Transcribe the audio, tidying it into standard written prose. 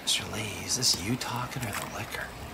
Mr. Lee, is this you talking or the liquor?